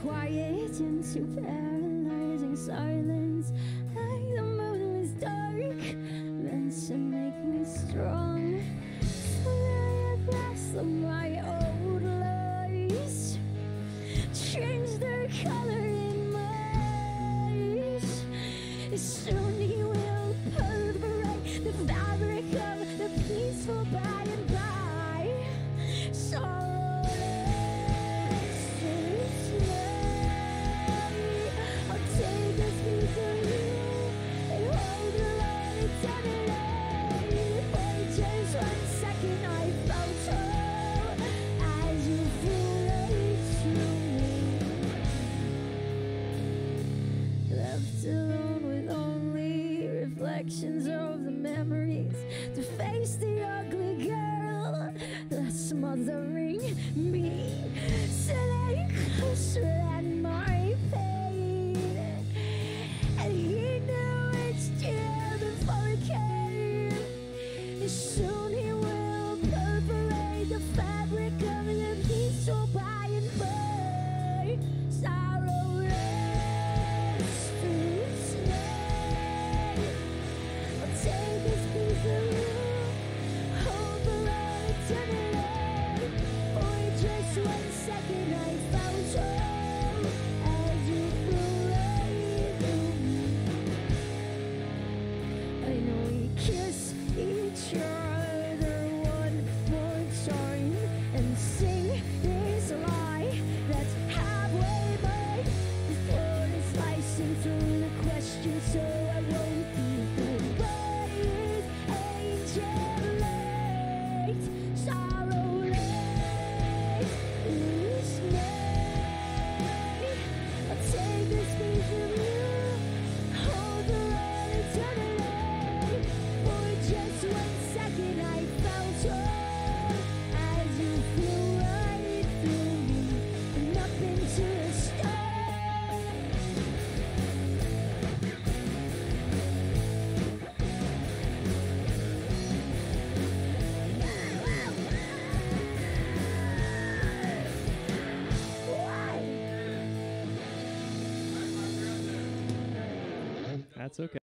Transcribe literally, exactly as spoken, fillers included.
quiet into paralyzing silence. Like the moon was dark, meant to make me strong. So I have lost my old lies, change their color in my eyes. Soon he will perforate the fabric of the peaceful by and by. Sorrowless tonight, I'll take this piece of you and hold it on eternity. For just one second I felt so as you flew right to me. Left alone with only reflections of the memories to face the ugly girl that's smothering me, sitting closer than my pain. And he knew it's chill before it came. Soon he will perforate the fabric of the peaceful by and by. Sorrowless tonight, I'll take this piece of you, hold for all eternity. For just one second I felt home as you flew right through me. I know we kiss each other one more time and sing this lie that's halfway mine before it's slicing through the question, so I won't be worried. Angel light, sorrowless this night. I'll take this piece of you, hold for all eternity. For just one second I felt home as you flew right through me and up into the stars. That's okay.